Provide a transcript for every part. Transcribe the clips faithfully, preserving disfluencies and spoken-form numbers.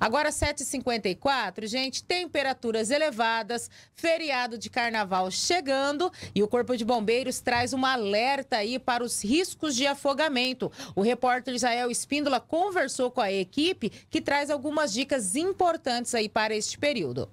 Agora sete e cinquenta e quatro, gente, temperaturas elevadas, feriado de carnaval chegando e o Corpo de Bombeiros traz um alerta aí para os riscos de afogamento. O repórter Israel Espíndola conversou com a equipe que traz algumas dicas importantes aí para este período.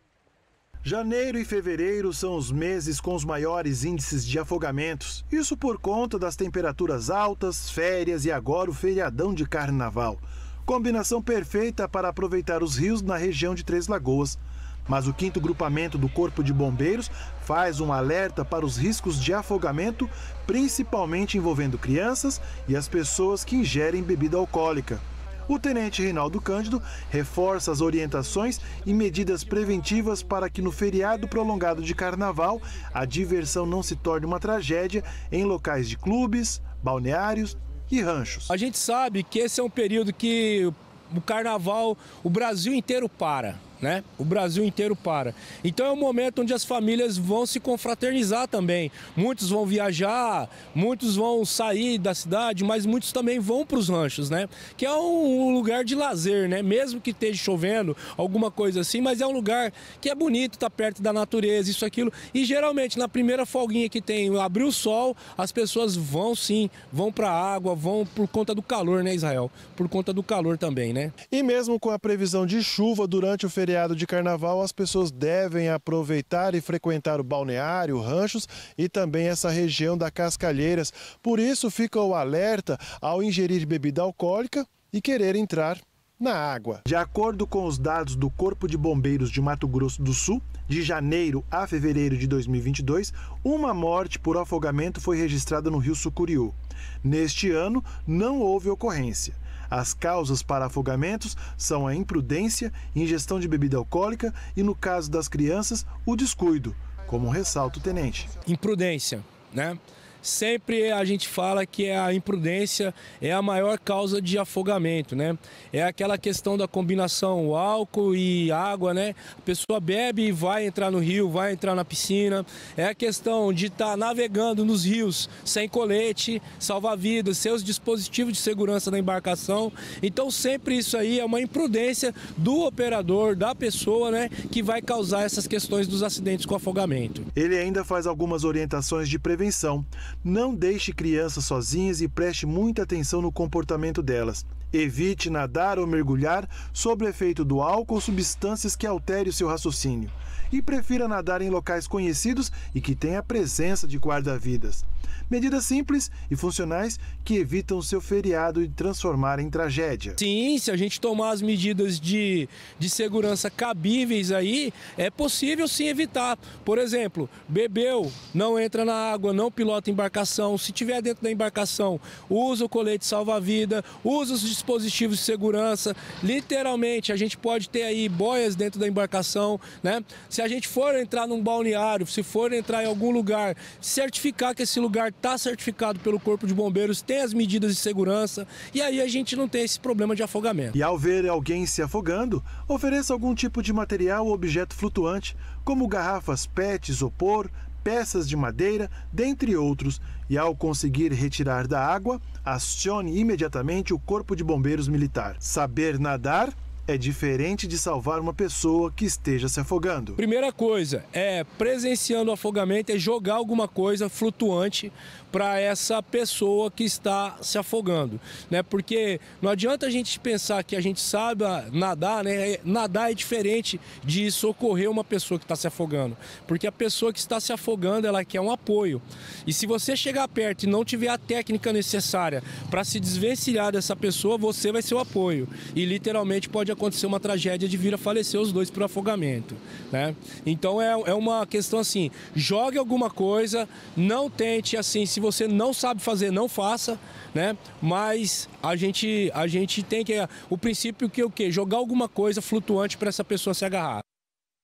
Janeiro e fevereiro são os meses com os maiores índices de afogamentos. Isso por conta das temperaturas altas, férias e agora o feriadão de carnaval. Combinação perfeita para aproveitar os rios na região de Três Lagoas. Mas o quinto grupamento do Corpo de Bombeiros faz um alerta para os riscos de afogamento, principalmente envolvendo crianças e as pessoas que ingerem bebida alcoólica. O tenente Reinaldo Cândido reforça as orientações e medidas preventivas para que no feriado prolongado de carnaval a diversão não se torne uma tragédia em locais de clubes, balneários e ranchos. A gente sabe que esse é um período que o carnaval, o Brasil inteiro para. Né? O Brasil inteiro para. Então é um momento onde as famílias vão se confraternizar também. Muitos vão viajar, muitos vão sair da cidade, mas muitos também vão para os ranchos, né? Que é um, um lugar de lazer, né? Mesmo que esteja chovendo, alguma coisa assim, mas é um lugar que é bonito, tá perto da natureza, isso, aquilo. E geralmente na primeira folguinha que tem, abriu o sol, as pessoas vão sim, vão para a água, vão por conta do calor, né, Israel? Por conta do calor também, né? E mesmo com a previsão de chuva durante o feriado feriado de carnaval, as pessoas devem aproveitar e frequentar o balneário, ranchos e também essa região da Cascalheiras. Por isso fica o alerta ao ingerir bebida alcoólica e querer entrar na água. De acordo com os dados do Corpo de Bombeiros de Mato Grosso do Sul, de janeiro a fevereiro de dois mil e vinte e dois, uma morte por afogamento foi registrada no Rio Sucuriú. Neste ano, não houve ocorrência. As causas para afogamentos são a imprudência, ingestão de bebida alcoólica e, no caso das crianças, o descuido, como ressalta o tenente. Imprudência, né? Sempre a gente fala que a imprudência é a maior causa de afogamento, né? É aquela questão da combinação álcool e água, né? A pessoa bebe e vai entrar no rio, vai entrar na piscina. É a questão de estar navegando nos rios sem colete, salva-vidas, seus dispositivos de segurança na embarcação. Então sempre isso aí é uma imprudência do operador, da pessoa, né? Que vai causar essas questões dos acidentes com afogamento. Ele ainda faz algumas orientações de prevenção. Não deixe crianças sozinhas e preste muita atenção no comportamento delas. Evite nadar ou mergulhar sob o efeito do álcool ou substâncias que alterem o seu raciocínio. E prefira nadar em locais conhecidos e que tenha a presença de guarda-vidas. Medidas simples e funcionais que evitam o seu feriado de transformar em tragédia. Sim, se a gente tomar as medidas de, de segurança cabíveis aí, é possível sim evitar. Por exemplo, bebeu, não entra na água, não pilota embarcação. Se tiver dentro da embarcação, usa o colete salva-vida, usa os dispositivos de segurança. Literalmente, a gente pode ter aí boias dentro da embarcação, né? Se a gente for entrar num balneário, se for entrar em algum lugar, certificar que esse lugar está certificado pelo Corpo de Bombeiros, tem as medidas de segurança e aí a gente não tem esse problema de afogamento. E ao ver alguém se afogando, ofereça algum tipo de material ou objeto flutuante, como garrafas P E T, isopor, peças de madeira, dentre outros. E ao conseguir retirar da água, acione imediatamente o Corpo de Bombeiros Militar. Saber nadar é diferente de salvar uma pessoa que esteja se afogando. Primeira coisa, é presenciando o afogamento, é jogar alguma coisa flutuante para essa pessoa que está se afogando, né? Porque não adianta a gente pensar que a gente sabe nadar, né? Nadar é diferente de socorrer uma pessoa que está se afogando, porque a pessoa que está se afogando, ela quer um apoio. E se você chegar perto e não tiver a técnica necessária para se desvencilhar dessa pessoa, você vai ser o apoio. E literalmente pode acontecer uma tragédia de vir a falecer os dois por afogamento, né? Então é, é uma questão assim, jogue alguma coisa, não tente assim, se você não sabe fazer, não faça, né? Mas a gente, a gente tem que, o princípio que é o quê? Jogar alguma coisa flutuante para essa pessoa se agarrar.